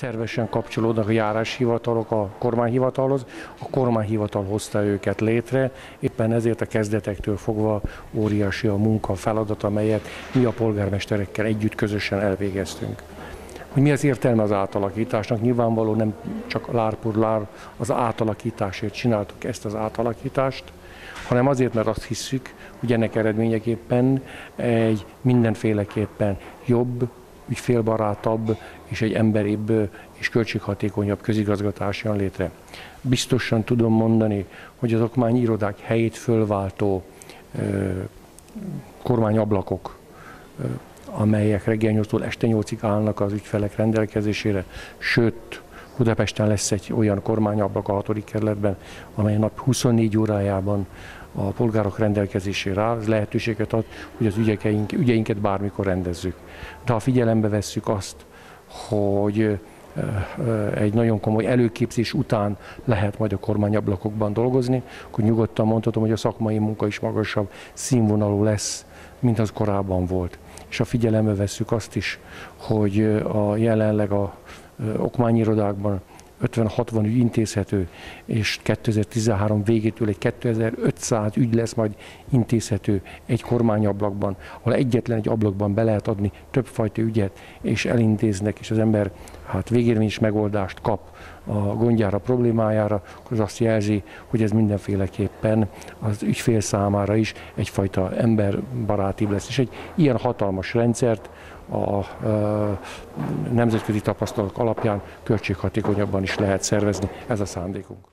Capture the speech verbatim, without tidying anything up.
szervesen kapcsolódnak a járáshivatalok a kormányhivatalhoz, a kormányhivatal hozta őket létre, éppen ezért a kezdetektől fogva óriási a munka, a feladat, amelyet mi a polgármesterekkel együtt közösen elvégeztünk. Hogy mi az értelme az átalakításnak? Nyilvánvaló nem csak lárpurlár az átalakításért csináltuk ezt az átalakítást, hanem azért, mert azt hisszük, hogy ennek eredményeképpen egy mindenféleképpen jobb, ügyfélbarátabb és egy emberibb és költséghatékonyabb közigazgatás jön létre. Biztosan tudom mondani, hogy az okmányirodák helyét fölváltó ö, kormányablakok, ö, amelyek reggel nyolctól este nyolcig állnak az ügyfelek rendelkezésére, sőt, Budapesten lesz egy olyan kormányablak a hatodik kerületben, amely nap huszonnégy órájában a polgárok rendelkezésére áll, ez lehetőséget ad, hogy az ügyeink, ügyeinket bármikor rendezzük. De ha figyelembe vesszük azt, hogy egy nagyon komoly előképzés után lehet majd a kormányablakokban dolgozni, akkor nyugodtan mondhatom, hogy a szakmai munka is magasabb színvonalú lesz, mint az korábban volt. És ha figyelembe vesszük azt is, hogy a jelenleg a okmányirodákban ötven-hatvan ügy intézhető, és kétezer-tizenhárom végétől egy kétezer-ötszáz ügy lesz majd intézhető egy kormányablakban, ahol egyetlen egy ablakban be lehet adni többfajta ügyet, és elintéznek, és az ember hát végérvényes megoldást kap a gondjára, problémájára, akkor az azt jelzi, hogy ez mindenféleképpen az ügyfél számára is egyfajta emberbarátibb lesz. És egy ilyen hatalmas rendszert a nemzetközi tapasztalatok alapján költséghatékonyabban is lehet szervezni, ez a szándékunk.